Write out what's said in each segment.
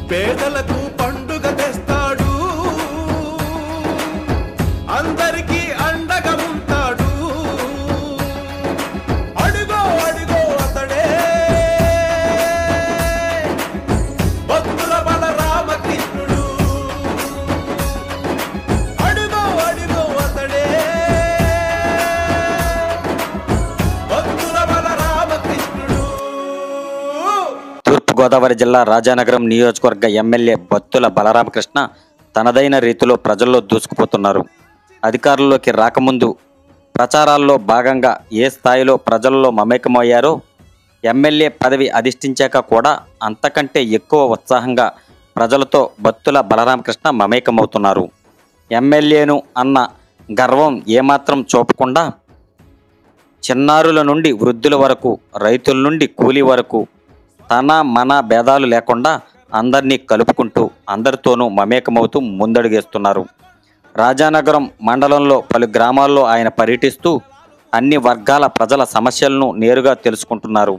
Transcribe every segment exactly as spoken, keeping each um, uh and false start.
పేదలకు పండుగ తెస్తాడు, అందరికీ అండగా ఉంటాడు. అడుగో అడుగో అతడే భక్తుల బలరామకృష్ణుడు. అడుగో అడుగో అతడే భక్తుల బలరామకృష్ణుడు. తూర్పుగోదావరి జిల్లా రాజానగరం నియోజకవర్గ ఎమ్మెల్యే బత్తుల బలరామకృష్ణ తనదైన రీతిలో ప్రజల్లో దూసుకుపోతున్నారు. అధికారంలోకి రాకముందు ప్రచారాల్లో భాగంగా ఏ స్థాయిలో ప్రజల్లో మమేకమయ్యారో ఎమ్మెల్యే పదవి అధిష్ఠించాక కూడా అంతకంటే ఎక్కువ ఉత్సాహంగా ప్రజలతో బత్తుల బలరామకృష్ణ మమేకమవుతున్నారు. ఎమ్మెల్యేను అన్న గర్వం ఏమాత్రం చూపకుండా చిన్నారుల నుండి వృద్ధుల వరకు, రైతుల నుండి కూలీ వరకు తన మన భేదాలు లేకుండా అందరినీ కలుపుకుంటూ అందరితోనూ మమేకమవుతూ ముందడుగేస్తున్నారు. రాజానగరం మండలంలో పలు గ్రామాల్లో ఆయన పర్యటిస్తూ అన్ని వర్గాల ప్రజల సమస్యలను నేరుగా తెలుసుకుంటున్నారు.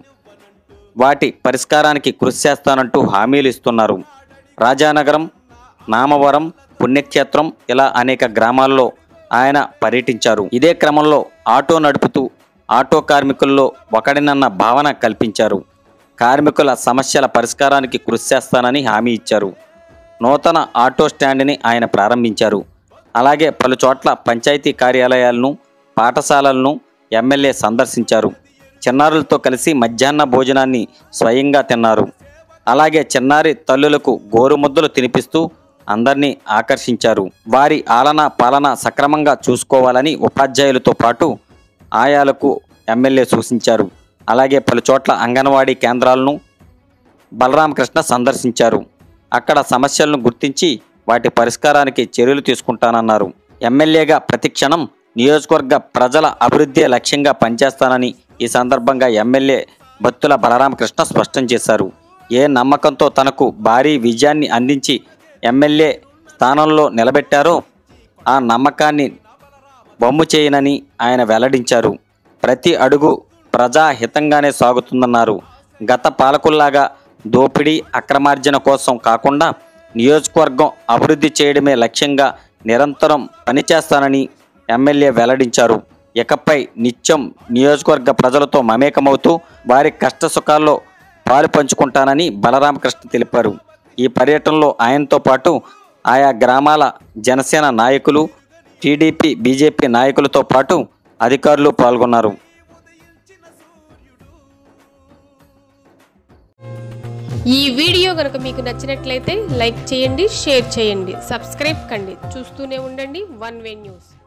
వాటి పరిష్కారానికి కృషి చేస్తానంటూ హామీలు ఇస్తున్నారు. రాజానగరం, నామవరం, పుణ్యక్షేత్రం ఇలా అనేక గ్రామాల్లో ఆయన పర్యటించారు. ఇదే క్రమంలో ఆటో నడుపుతూ ఆటో కార్మికుల్లో ఒకడినన్న భావన కల్పించారు. కార్మికుల సమస్యల పరిష్కారానికి కృషి చేస్తానని హామీ ఇచ్చారు. నూతన ఆటో స్టాండ్ని ఆయన ప్రారంభించారు. అలాగే పలు చోట్ల పంచాయతీ కార్యాలయాలను, పాఠశాలలను ఎమ్మెల్యే సందర్శించారు. చిన్నారులతో కలిసి మధ్యాహ్న భోజనాన్ని స్వయంగా తిన్నారు. అలాగే చిన్నారి తల్లులకు గోరుముద్దలు తినిపిస్తూ అందరినీ ఆకర్షించారు. వారి ఆలన పాలన సక్రమంగా చూసుకోవాలని ఉపాధ్యాయులతో పాటు ఆయాలకు ఎమ్మెల్యే సూచించారు. అలాగే పలు చోట్ల అంగన్వాడీ కేంద్రాలను బలరామకృష్ణ సందర్శించారు. అక్కడ సమస్యలను గుర్తించి వాటి పరిష్కారానికి చర్యలు తీసుకుంటానన్నారు. ఎమ్మెల్యేగా ప్రతిక్షణం నియోజకవర్గ ప్రజల అభివృద్ధి లక్ష్యంగా పనిచేస్తానని ఈ సందర్భంగా ఎమ్మెల్యే బత్తుల బలరామకృష్ణ స్పష్టం చేశారు. ఏ నమ్మకంతో తనకు భారీ విజయాన్ని అందించి ఎమ్మెల్యే స్థానంలో నిలబెట్టారో ఆ నమ్మకాన్ని బొమ్ము చేయనని ఆయన వెల్లడించారు. ప్రతి అడుగు ప్రజాహితంగానే సాగుతుందన్నారు. గత పాలకుల్లాగా దోపిడీ, అక్రమార్జన కోసం కాకుండా నియోజకవర్గం అభివృద్ధి చేయడమే లక్ష్యంగా నిరంతరం పనిచేస్తానని ఎమ్మెల్యే వెల్లడించారు. ఇకపై నిత్యం నియోజకవర్గ ప్రజలతో మమేకమవుతూ వారి కష్టసుఖాల్లో పాలు పంచుకుంటానని బలరామకృష్ణ తెలిపారు. ఈ పర్యటనలో ఆయనతో పాటు ఆయా గ్రామాల జనసేన నాయకులు, టీడీపీ, బీజేపీ నాయకులతో పాటు అధికారులు పాల్గొన్నారు. ఈ వీడియో కనుక మీకు నచ్చినట్లయితే లైక్ చేయండి, షేర్ చేయండి, సబ్స్క్రైబ్ కండి. చూస్తూనే ఉండండి వన్ వే న్యూస్.